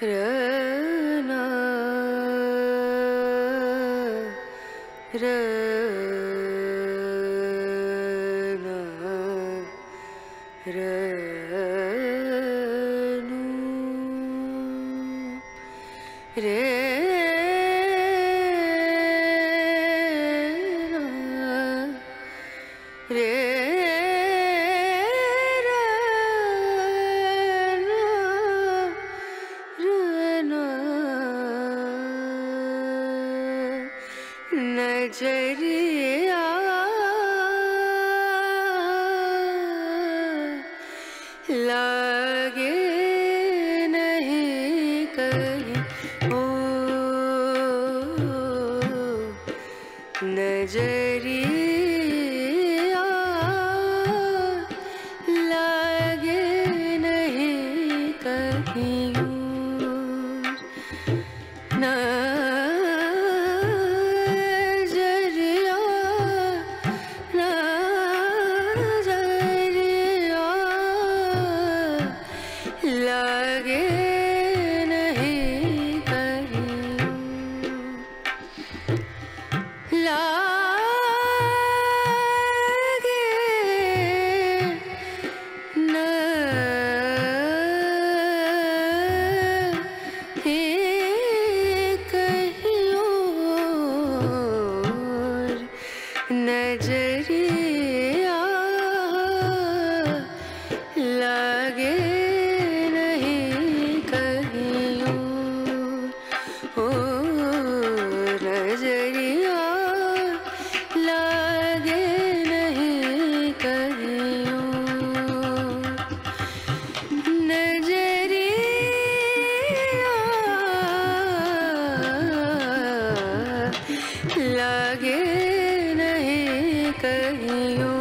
रना रना रनु रे रे नजरिया लागे नहीं कहीं ओ नजरिया लागे नहीं कहीं लागे नहीं कहीं लागे नहीं कहीं और नजरिया लागे नजरिया लागे नहीं कहीं नजरिया लागे नहीं कहीं।